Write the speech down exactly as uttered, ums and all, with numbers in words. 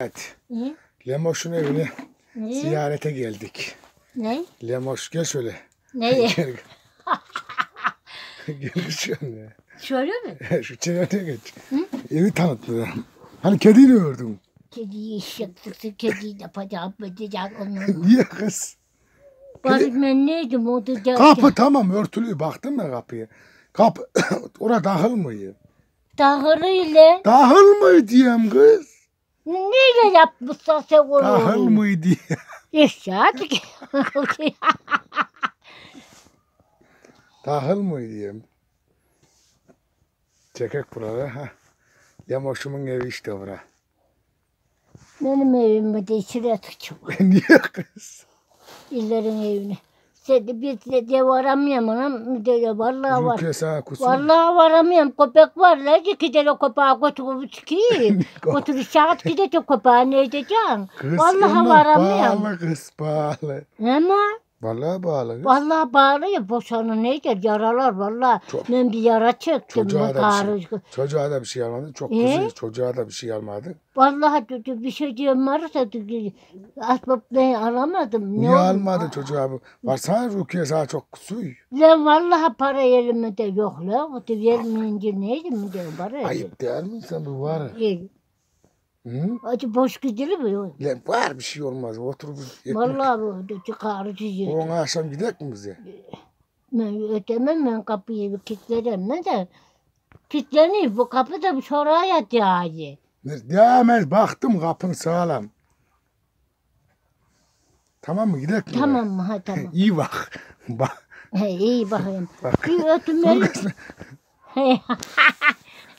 Evet. Ne? Lemoş'un evine Ne? ziyarete geldik. Ne? Lemoş gel şöyle. Neye? Gel. Gel şöyle. Şöyle mi? Şu çevreye geç. Hı? Evi tanıttı. Hani kediyi gördüm. Kediyi iş yaptıksa kediyi de bacak bacak onları. Niye kız? Bari ben neydim o da der. Kapı tamam örtülü. Baktın mı kapıya? Kapı orada dahil mıydı? Dahırıyla. Dahil mı diyeyim kız? Neyle yapmışsan sen onu? Dahil mıydı? Yaşadık. Dahil mıydı diyeyim? Çekek burada. Ha. Lemoş'umun evi işte bura. Benim evime de içine tıkçık. Niye kız? İllerin evine. Sen de bir de de varamıyorum anam. De vallahi var. Rukiye sana kusur. Vallahi varamıyorum. Köpek var la. İki tane köpeği götürüp çıkayım. Götürüp saat gidecek köpeği ne edeceksin? Kız Vallahi varamıyorum. bağlı kız bağlı. Ama Vallahi bağlı kız. vallahi bağlı ya boşanı neydi yaralar vallahi. Çok. Ben bir yara çektim. Çocuğa da, bir şey, Karı. çocuğa da bir şey almadı. Çok Ee? kızı. Çocuğa da bir şey almadı. Vallahi dedi, bir şey diyeyim varsa dedi, asbab ben alamadım. Niye oldu? almadı çocuğa bu? Varsana Rukiye sana çok suy. Lan vallahi para elimde yok la. O da vermeyince neydi mi diyor para. Ayıp değil mi sen bu var? Değil. Hı? Acı boş gidilir mi? Lan var bir şey olmaz. Otur bir ekmek. Vallahi bu da çıkarıcı yer. On akşam gidek mi bize? Ben ödemem ben kapıyı bir kilitlerim ne de. Kilitlenir bu kapı da bir şuraya yatıyor. Devam baktım kapın sağlam. Tamam mı gidek mi? Tamam mı? Ha tamam. İyi bak. Bak. He iyi bakayım. Bak. Bir ötümeli.